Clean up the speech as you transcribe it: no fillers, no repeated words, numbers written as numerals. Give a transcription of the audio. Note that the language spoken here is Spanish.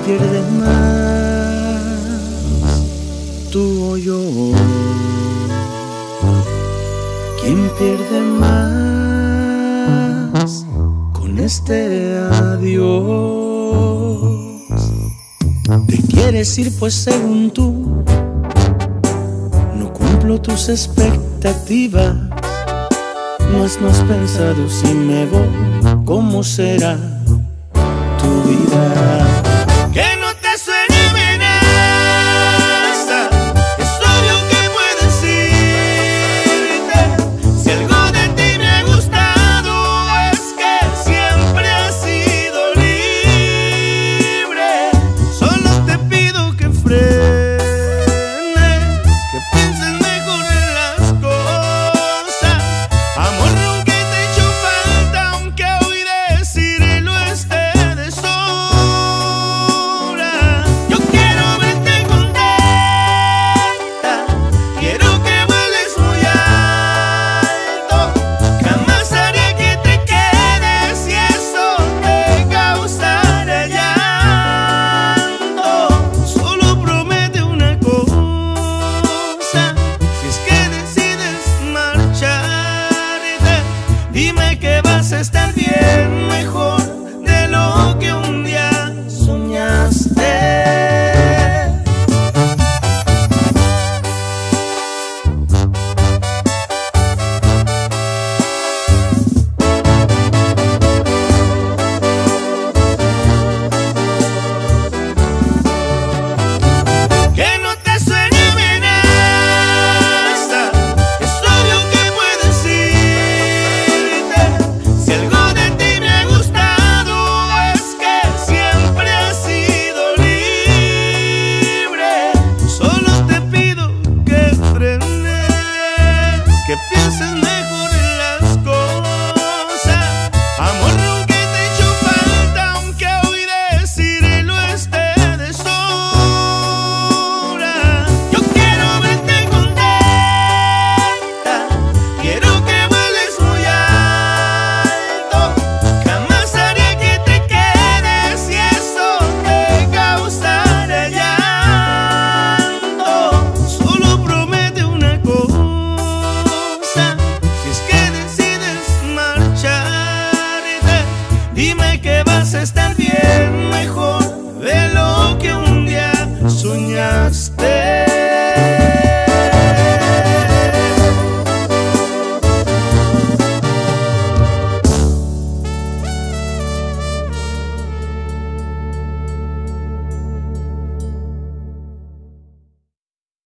pierde más, tú o yo? ¿Quién pierde más con este adiós? Te quieres ir pues según tú no cumplo tus expectativas. Mas no has pensado si me voy, ¿cómo será tu vida? Que no te suene amenaza, es obvio que puedes irte. Si algo de ti me ha gustado es que siempre has sido libre. Solo te pido que frenes, que pienses mejor en las cosas. Amor, nunca te he hecho falta, aunque hoy decirlo esté de sobra. Yo quiero verte contenta, quiero que vueles muy alto. Jamás haré que te quedes si eso te causara llanto. Solo promete una cosa, si es que decides marcharte, dime que vas a estar bien, mejor de lo que un día soñaste. Que no te suene amenaza, es obvio que puedes irte. Si algo de ti me ha gustado es que siempre has sido libre. Solo te pido que frenes, que pienses mejor en las cosas. Amor, nunca te he hecho falta, aunque hoy decirlo esté de sobra. Yo quiero verte contenta, quiero que vueles muy alto. Jamás haré que te quedes si eso te causara llanto. Solo promete una cosa, si es que decides marcharte, dime que vas a estar bien, mejor de lo que un día soñaste.